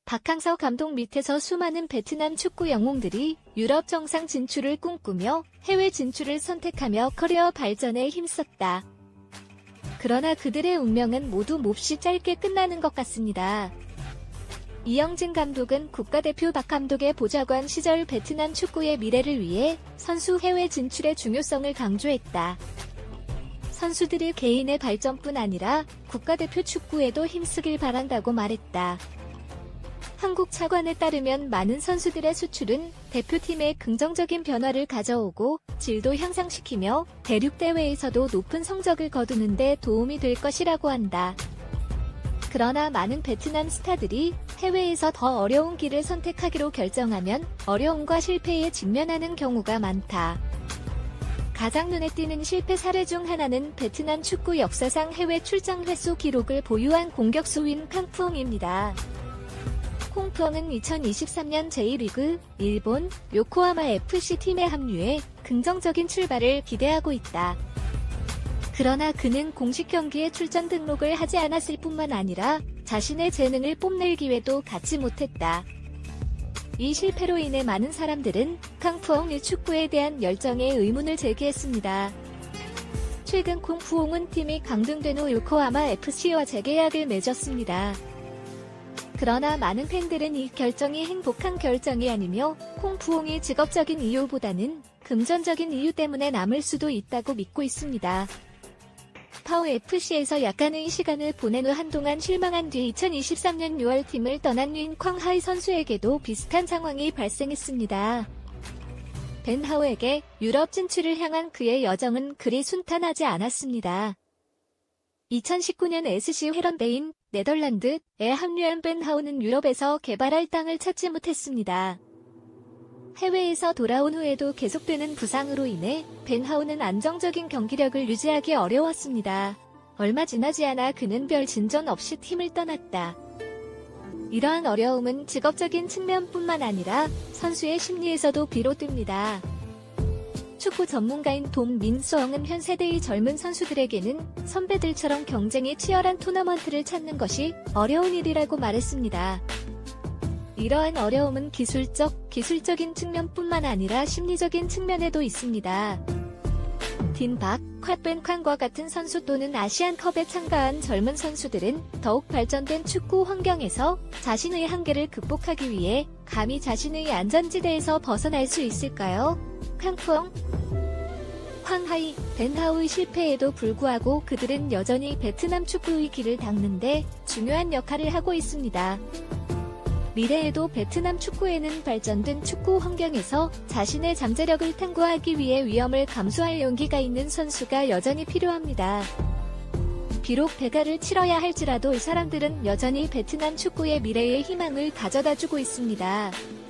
박항서 감독 밑에서 수많은 베트남 축구 영웅들이 유럽 정상 진출을 꿈꾸며 해외 진출을 선택하며 커리어 발전에 힘썼다. 그러나 그들의 운명은 모두 몹시 짧게 끝나는 것 같습니다. 이영진 감독은 국가대표 박 감독의 보좌관 시절 베트남 축구의 미래를 위해 선수 해외 진출의 중요성을 강조했다. 선수들이 개인의 발전뿐 아니라 국가대표 축구에도 힘쓰길 바란다고 말했다. 한국 차관에 따르면 많은 선수들의 수출은 대표팀에 긍정적인 변화를 가져오고 질도 향상시키며 대륙대회에서도 높은 성적을 거두는 데 도움이 될 것이라고 한다. 그러나 많은 베트남 스타들이 해외에서 더 어려운 길을 선택하기로 결정하면 어려움과 실패에 직면하는 경우가 많다. 가장 눈에 띄는 실패 사례 중 하나는 베트남 축구 역사상 해외 출장 횟수 기록을 보유한 공격수인 캉푸엉입니다. 콩푸엉은 2023년 제1리그 일본 요코하마 FC 팀에 합류해 긍정적인 출발을 기대하고 있다. 그러나 그는 공식 경기에 출전 등록을 하지 않았을 뿐만 아니라 자신의 재능을 뽐낼 기회도 갖지 못했다. 이 실패로 인해 많은 사람들은 캉푸엉의 축구에 대한 열정에 의문을 제기했습니다. 최근 콩푸엉은 팀이 강등된 후 요코하마 FC와 재계약을 맺었습니다. 그러나 많은 팬들은 이 결정이 행복한 결정이 아니며 콩푸엉이 직업적인 이유보다는 금전적인 이유 때문에 남을 수도 있다고 믿고 있습니다. 파오FC에서 약간의 시간을 보낸 후 한동안 실망한 뒤 2023년 6월 팀을 떠난 윈 쾅하이 선수에게도 비슷한 상황이 발생했습니다. 벤 하오에게 유럽 진출을 향한 그의 여정은 그리 순탄하지 않았습니다. 2019년 SC 헤런베인, 네덜란드에 합류한 벤 하오는 유럽에서 개발할 땅을 찾지 못했습니다. 해외에서 돌아온 후에도 계속되는 부상으로 인해 벤 하오는 안정적인 경기력을 유지하기 어려웠습니다. 얼마 지나지 않아 그는 별 진전 없이 팀을 떠났다. 이러한 어려움은 직업적인 측면뿐만 아니라 선수의 심리에서도 비롯됩니다. 축구 전문가인 돔 민수엉은 현 세대의 젊은 선수들에게는 선배들처럼 경쟁이 치열한 토너먼트를 찾는 것이 어려운 일이라고 말했습니다. 이러한 어려움은 기술적인 측면뿐만 아니라 심리적인 측면에도 있습니다. 딘박, 콱벤 쾅과 같은 선수 또는 아시안컵에 참가한 젊은 선수들은 더욱 발전된 축구 환경에서 자신의 한계를 극복하기 위해 감히 자신의 안전지대에서 벗어날 수 있을까요? 캉푸엉, 쾅하이, 벤 하오의 실패에도 불구하고 그들은 여전히 베트남 축구의 길을 닦는데 중요한 역할을 하고 있습니다. 미래에도 베트남 축구에는 발전된 축구 환경에서 자신의 잠재력을 탐구하기 위해 위험을 감수할 용기가 있는 선수가 여전히 필요합니다. 비록 대가를 치러야 할지라도 이 사람들은 여전히 베트남 축구의 미래에 희망을 가져다주고 있습니다.